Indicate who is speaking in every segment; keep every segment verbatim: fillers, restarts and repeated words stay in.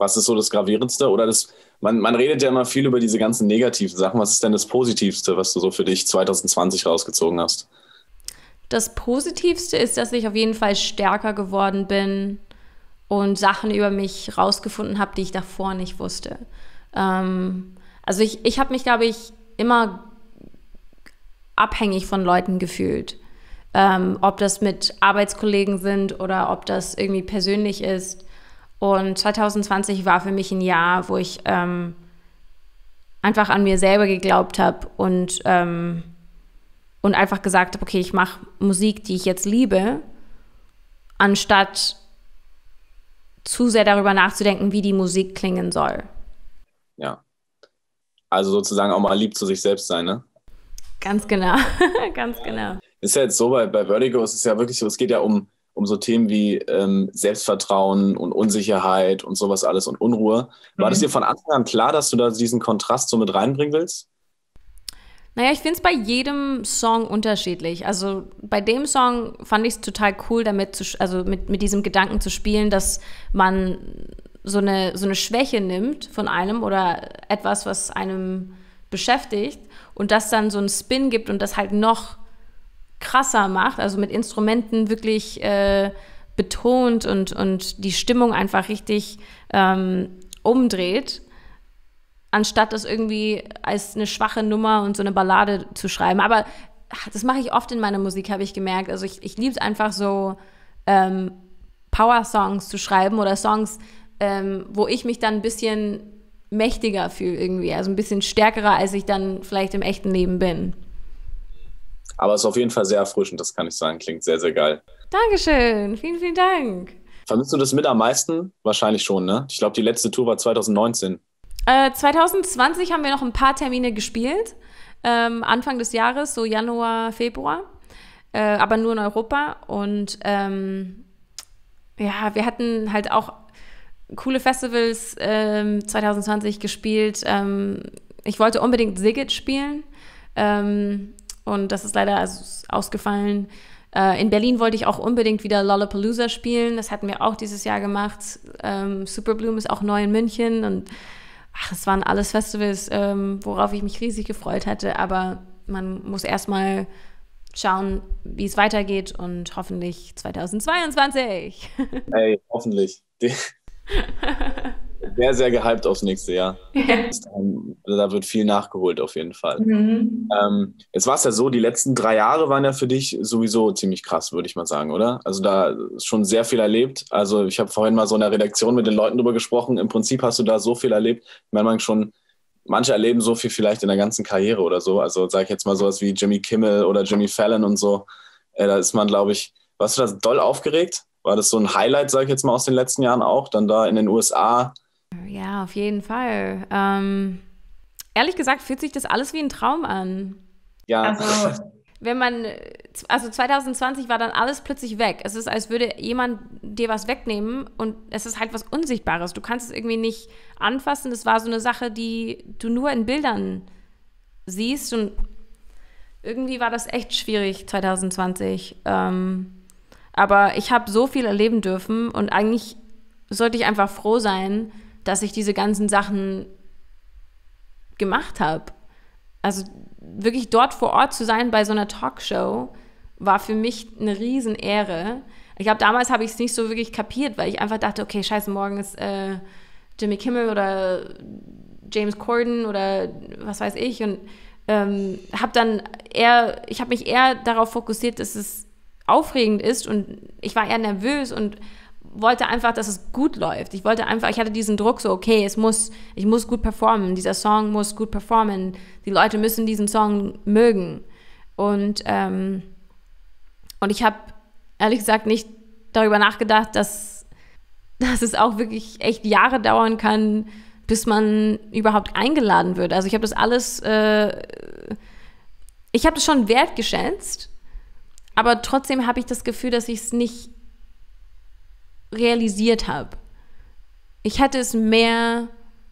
Speaker 1: Was ist so das Gravierendste? Oder das, man, man redet ja immer viel über diese ganzen negativen Sachen. Was ist denn das Positivste, was du so für dich zwanzig zwanzig rausgezogen hast?
Speaker 2: Das Positivste ist, dass ich auf jeden Fall stärker geworden bin und Sachen über mich rausgefunden habe, die ich davor nicht wusste. Ähm, also ich, ich habe mich, glaube ich, immer abhängig von Leuten gefühlt. Ähm, ob das mit Arbeitskollegen sind oder ob das irgendwie persönlich ist. Und zwanzig zwanzig war für mich ein Jahr, wo ich ähm, einfach an mir selber geglaubt habe und, ähm, und einfach gesagt habe, okay, ich mache Musik, die ich jetzt liebe, anstatt zu sehr darüber nachzudenken, wie die Musik klingen soll.
Speaker 1: Ja. Also sozusagen auch mal lieb zu sich selbst sein, ne?
Speaker 2: Ganz genau, ganz genau.
Speaker 1: Ist ja jetzt so, bei, bei Vertigo ist es ja wirklich so, es geht ja um, um so Themen wie ähm, Selbstvertrauen und Unsicherheit und sowas alles und Unruhe. War das dir von Anfang an klar, dass du da diesen Kontrast so mit reinbringen willst?
Speaker 2: Naja, ich finde es bei jedem Song unterschiedlich. Also bei dem Song fand ich es total cool, damit zu, also mit, mit diesem Gedanken zu spielen, dass man so eine, so eine Schwäche nimmt von einem oder etwas, was einem beschäftigt und das dann so einen Spin gibt und das halt noch krasser macht, also mit Instrumenten wirklich äh, betont und, und die Stimmung einfach richtig ähm, umdreht, anstatt das irgendwie als eine schwache Nummer und so eine Ballade zu schreiben. Aber das mache ich oft in meiner Musik, habe ich gemerkt. Also ich, ich liebe es einfach so, ähm, Power-Songs zu schreiben oder Songs, ähm, wo ich mich dann ein bisschen mächtiger fühle irgendwie, also ein bisschen stärkerer, als ich dann vielleicht im echten Leben bin.
Speaker 1: Aber es ist auf jeden Fall sehr erfrischend, das kann ich sagen. Klingt sehr, sehr geil.
Speaker 2: Dankeschön, vielen, vielen Dank.
Speaker 1: Vermisst du das mit am meisten? Wahrscheinlich schon, ne? Ich glaube, die letzte Tour war zwanzig neunzehn.
Speaker 2: Äh, zwanzig zwanzig haben wir noch ein paar Termine gespielt, ähm, Anfang des Jahres, so Januar, Februar, äh, aber nur in Europa. Und ähm, ja, wir hatten halt auch coole Festivals ähm, zwanzig zwanzig gespielt. Ähm, ich wollte unbedingt Sigget spielen ähm, und das ist leider also ausgefallen. Äh, in Berlin wollte ich auch unbedingt wieder Lollapalooza spielen. Das hatten wir auch dieses Jahr gemacht. Ähm, Superbloom ist auch neu in München und ach, es waren alles Festivals, ähm, worauf ich mich riesig gefreut hatte. Aber man muss erstmal schauen, wie es weitergeht und hoffentlich zwanzig zweiundzwanzig.
Speaker 1: Ey, hoffentlich. Sehr, sehr gehypt aufs nächste Jahr. Da wird viel nachgeholt auf jeden Fall.
Speaker 3: Mhm.
Speaker 1: Ähm, jetzt war es ja so, die letzten drei Jahre waren ja für dich sowieso ziemlich krass, würde ich mal sagen, oder? Also da ist schon sehr viel erlebt. Also ich habe vorhin mal so in der Redaktion mit den Leuten drüber gesprochen. Im Prinzip hast du da so viel erlebt. Ich meine, man schon, manche erleben so viel vielleicht in der ganzen Karriere oder so. Also sage ich jetzt mal sowas wie Jimmy Kimmel oder Jimmy Fallon und so. Äh, da ist man, glaube ich, warst du da doll aufgeregt? War das so ein Highlight, sage ich jetzt mal, aus den letzten Jahren auch? Dann da in den U S A?
Speaker 2: Ja, auf jeden Fall. Ähm, ehrlich gesagt fühlt sich das alles wie ein Traum an.
Speaker 1: Ja,
Speaker 3: Also,
Speaker 2: Wenn man, also zwanzig zwanzig war dann alles plötzlich weg. Es ist, als würde jemand dir was wegnehmen und es ist halt was Unsichtbares. Du kannst es irgendwie nicht anfassen. Das war so eine Sache, die du nur in Bildern siehst und irgendwie war das echt schwierig zwanzig zwanzig. Ähm, aber ich habe so viel erleben dürfen und eigentlich sollte ich einfach froh sein, dass ich diese ganzen Sachen gemacht habe. Also wirklich dort vor Ort zu sein bei so einer Talkshow war für mich eine Riesenehre. Ich glaube, damals habe ich es nicht so wirklich kapiert, weil ich einfach dachte, okay, scheiße, morgen ist äh, Jimmy Kimmel oder James Corden oder was weiß ich und ähm, habe dann eher, ich habe mich eher darauf fokussiert, dass es aufregend ist und ich war eher nervös und wollte einfach, dass es gut läuft. Ich wollte einfach, ich hatte diesen Druck so, okay, es muss, ich muss gut performen, dieser Song muss gut performen, die Leute müssen diesen Song mögen. Und, ähm, und ich habe ehrlich gesagt nicht darüber nachgedacht, dass, dass es auch wirklich echt Jahre dauern kann, bis man überhaupt eingeladen wird. Also ich habe das alles, äh, ich habe das schon wertgeschätzt, aber trotzdem habe ich das Gefühl, dass ich es nicht realisiert habe. Ich hätte es mehr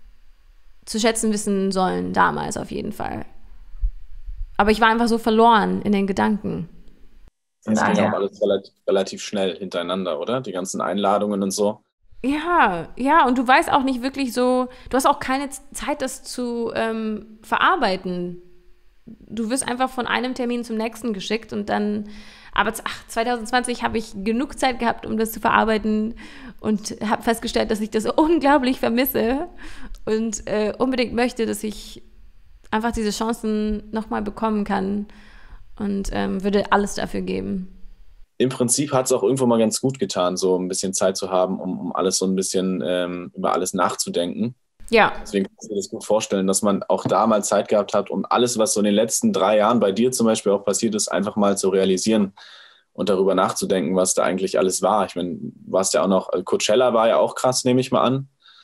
Speaker 2: zu schätzen wissen sollen, damals auf jeden Fall. Aber ich war einfach so verloren in den Gedanken.
Speaker 1: das
Speaker 3: na
Speaker 1: ging ja auch
Speaker 3: ja.
Speaker 1: alles relativ, relativ schnell hintereinander, oder? Die ganzen Einladungen und so.
Speaker 2: Ja, ja, und du weißt auch nicht wirklich so, du hast auch keine Zeit, das zu ähm, verarbeiten. Du wirst einfach von einem Termin zum nächsten geschickt und dann, aber ach, zwanzig zwanzig habe ich genug Zeit gehabt, um das zu verarbeiten und habe festgestellt, dass ich das unglaublich vermisse und äh, unbedingt möchte, dass ich einfach diese Chancen nochmal bekommen kann und ähm, würde alles dafür geben.
Speaker 1: Im Prinzip hat es auch irgendwo mal ganz gut getan, so ein bisschen Zeit zu haben, um, um alles so ein bisschen ähm, über alles nachzudenken.
Speaker 2: Ja.
Speaker 1: Deswegen kann ich mir das gut vorstellen, dass man auch da mal Zeit gehabt hat, um alles, was so in den letzten drei Jahren bei dir zum Beispiel auch passiert ist, einfach mal zu realisieren und darüber nachzudenken, was da eigentlich alles war. Ich meine, du warst ja auch noch, Coachella war ja auch krass, nehme ich mal an.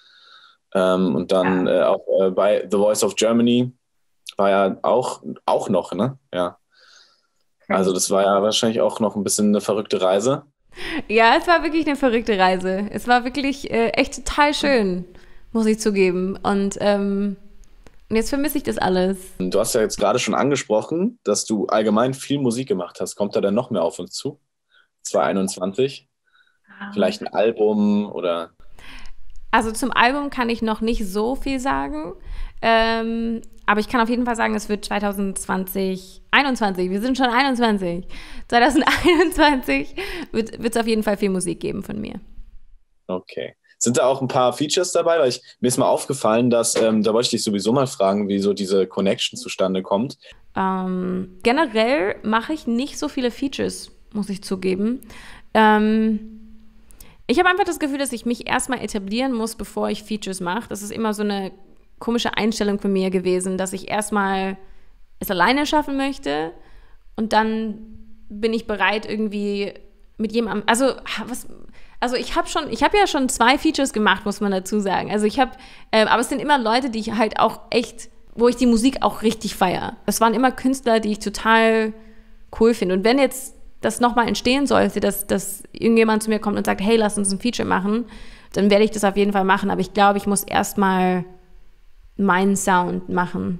Speaker 1: Ähm, und dann
Speaker 2: Ja.
Speaker 1: äh, auch äh, bei The Voice of Germany war ja auch, auch noch, ne? Ja. Also das war ja wahrscheinlich auch noch ein bisschen eine verrückte Reise.
Speaker 2: Ja, es war wirklich eine verrückte Reise. Es war wirklich äh, echt total schön, muss ich zugeben. Und, ähm, und jetzt vermisse ich das alles.
Speaker 1: Du hast ja jetzt gerade schon angesprochen, dass du allgemein viel Musik gemacht hast. Kommt da denn noch mehr auf uns zu? zwanzig einundzwanzig? Vielleicht ein Album oder...
Speaker 2: Also zum Album kann ich noch nicht so viel sagen. Ähm, aber ich kann auf jeden Fall sagen, es wird zwanzig zwanzig, einundzwanzig, wir sind schon einundzwanzig. zwanzig einundzwanzig wird es auf jeden Fall viel Musik geben von mir.
Speaker 1: Okay. Sind da auch ein paar Features dabei? Weil ich, mir ist mal aufgefallen, dass, ähm, da wollte ich dich sowieso mal fragen, wie so diese Connection zustande kommt.
Speaker 2: Ähm, generell mache ich nicht so viele Features, muss ich zugeben. Ähm, ich habe einfach das Gefühl, dass ich mich erstmal etablieren muss, bevor ich Features mache. Das ist immer so eine komische Einstellung von mir gewesen, dass ich erstmal es alleine schaffen möchte und dann bin ich bereit, irgendwie mit jemandem, also was, also ich habe schon, ich habe ja schon zwei Features gemacht, muss man dazu sagen. Also ich habe, äh, aber es sind immer Leute, die ich halt auch echt, wo ich die Musik auch richtig feiere. Es waren immer Künstler, die ich total cool finde. Und wenn jetzt das nochmal entstehen sollte, dass, dass irgendjemand zu mir kommt und sagt, hey, lass uns ein Feature machen, dann werde ich das auf jeden Fall machen. Aber ich glaube, ich muss erstmal meinen Sound machen.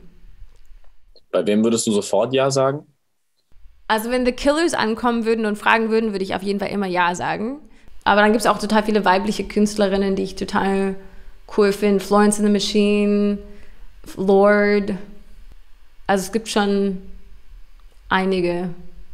Speaker 1: Bei wem würdest du sofort Ja sagen?
Speaker 2: Also wenn The Killers ankommen würden und fragen würden, würde ich auf jeden Fall immer Ja sagen. Aber dann gibt es auch total viele weibliche Künstlerinnen, die ich total cool finde. Florence and the Machine, Lorde. Also es gibt schon einige,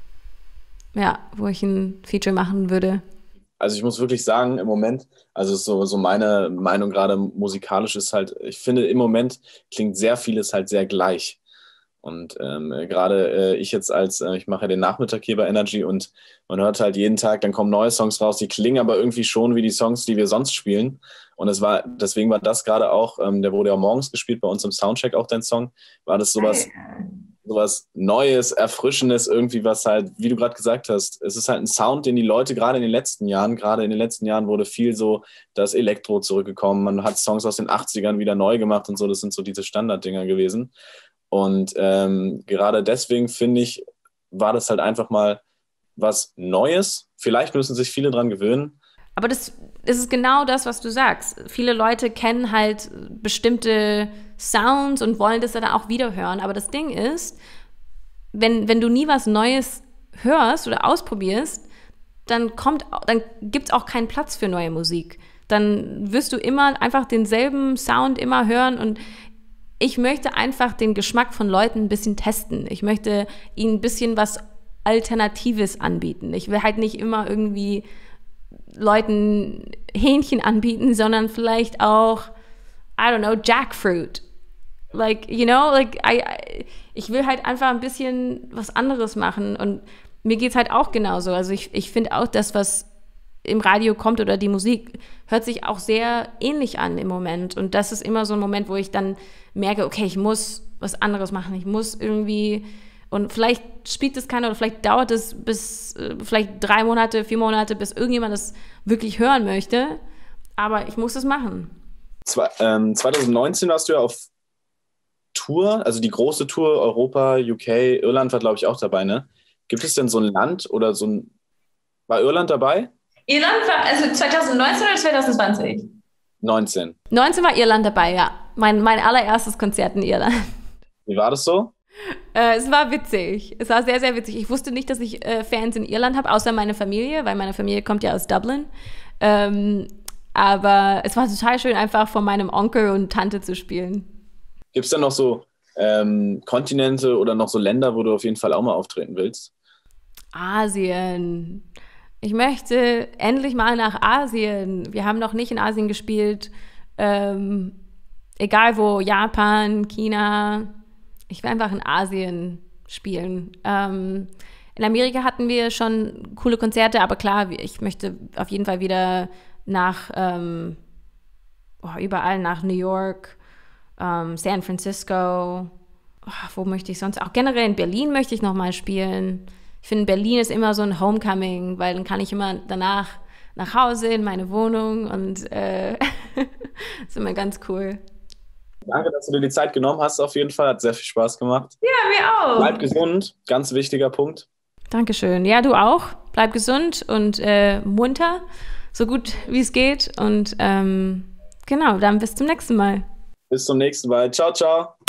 Speaker 2: ja, wo ich ein Feature machen würde.
Speaker 1: Also ich muss wirklich sagen, im Moment, also so, so meine Meinung gerade musikalisch ist halt, ich finde im Moment klingt sehr vieles halt sehr gleich. Und ähm, gerade äh, ich jetzt als, äh, ich mache ja den Nachmittag hier bei Energy und man hört halt jeden Tag, dann kommen neue Songs raus, die klingen aber irgendwie schon wie die Songs, die wir sonst spielen. Und es war, deswegen war das gerade auch, ähm, der wurde ja morgens gespielt, bei uns im Soundcheck auch dein Song, war das sowas, sowas Neues, Erfrischendes, irgendwie was halt, wie du gerade gesagt hast, es ist halt ein Sound, den die Leute gerade in den letzten Jahren, gerade in den letzten Jahren wurde viel so das Elektro zurückgekommen, man hat Songs aus den achtzigern wieder neu gemacht und so, das sind so diese Standarddinger gewesen. Und ähm, gerade deswegen finde ich, war das halt einfach mal was Neues. Vielleicht müssen sich viele dran gewöhnen.
Speaker 2: Aber das, das ist genau das, was du sagst. Viele Leute kennen halt bestimmte Sounds und wollen das dann auch wieder hören. Aber das Ding ist, wenn, wenn du nie was Neues hörst oder ausprobierst, dann kommt, dann gibt es auch keinen Platz für neue Musik. Dann wirst du immer einfach denselben Sound immer hören und ich möchte einfach den Geschmack von Leuten ein bisschen testen. Ich möchte ihnen ein bisschen was Alternatives anbieten. Ich will halt nicht immer irgendwie Leuten Hähnchen anbieten, sondern vielleicht auch, I don't know, Jackfruit. Like, you know, like, I, I, ich will halt einfach ein bisschen was anderes machen und mir geht's halt auch genauso. Also ich, ich finde auch, das, was im Radio kommt oder die Musik, hört sich auch sehr ähnlich an im Moment. Und das ist immer so ein Moment, wo ich dann merke, okay, ich muss was anderes machen. Ich muss irgendwie, und vielleicht spielt es keiner oder vielleicht dauert es bis, äh, vielleicht drei Monate, vier Monate, bis irgendjemand das wirklich hören möchte. Aber ich muss es machen.
Speaker 1: Zwei, ähm, zwanzig neunzehn warst du ja auf Tour, also die große Tour, Europa, U K, Irland war, glaube ich, auch dabei, ne? Gibt es denn so ein Land oder so ein, war Irland dabei?
Speaker 2: Irland war, also zwanzig neunzehn oder zwanzig zwanzig?
Speaker 1: neunzehn.
Speaker 2: neunzehn war Irland dabei, ja. Mein, mein allererstes Konzert in Irland.
Speaker 1: Wie war das so?
Speaker 2: Äh, es war witzig. Es war sehr, sehr witzig. Ich wusste nicht, dass ich äh, Fans in Irland habe, außer meine Familie, weil meine Familie kommt ja aus Dublin. Ähm, Aber es war total schön, einfach von meinem Onkel und Tante zu spielen.
Speaker 1: Gibt es da noch so ähm, Kontinente oder noch so Länder, wo du auf jeden Fall auch mal auftreten willst?
Speaker 2: Asien. Ich möchte endlich mal nach Asien. Wir haben noch nicht in Asien gespielt. Ähm, egal wo, Japan, China. Ich will einfach in Asien spielen. Ähm, in Amerika hatten wir schon coole Konzerte, aber klar, ich möchte auf jeden Fall wieder nach ähm, oh, überall nach New York, ähm, San Francisco. Oh, wo möchte ich sonst? Auch generell in Berlin möchte ich noch mal spielen. Ich finde, Berlin ist immer so ein Homecoming, weil dann kann ich immer danach nach Hause in meine Wohnung und äh, ist immer ganz cool.
Speaker 1: Danke, dass du dir die Zeit genommen hast. Auf jeden Fall hat sehr viel Spaß gemacht.
Speaker 2: Ja, mir auch.
Speaker 1: Bleib gesund, ganz wichtiger Punkt.
Speaker 2: Dankeschön. Ja, du auch. Bleib gesund und äh, munter, so gut wie es geht. Und ähm, genau, dann bis zum nächsten Mal.
Speaker 1: Bis zum nächsten Mal. Ciao, ciao.